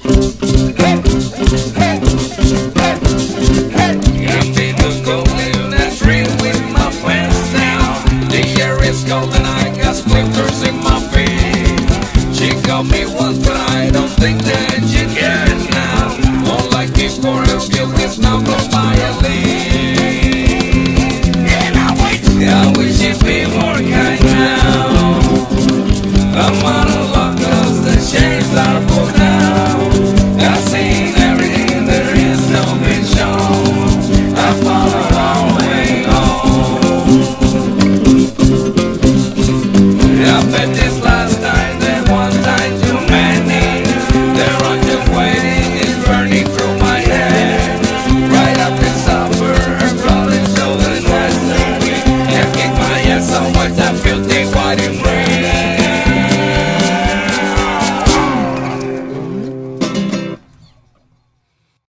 Hey, hey, hey, hey. Got me to go in that tree with my friends now. The air is cold and I got splinters in my feet. She called me once.